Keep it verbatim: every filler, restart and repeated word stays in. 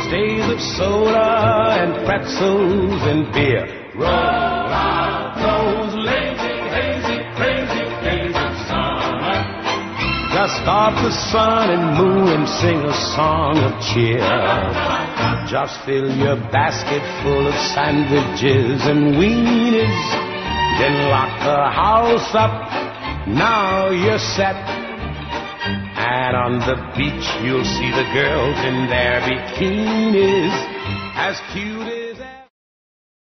those days of soda and pretzels and beer. Roll out those lazy, hazy, crazy days of summer. Dust off the sun and moon and sing a song of cheer. Just fill your basket full of sandwiches and weenies. Then lock the house up. Now you're set. And on the beach you'll see the girls in their bikinis, as cute as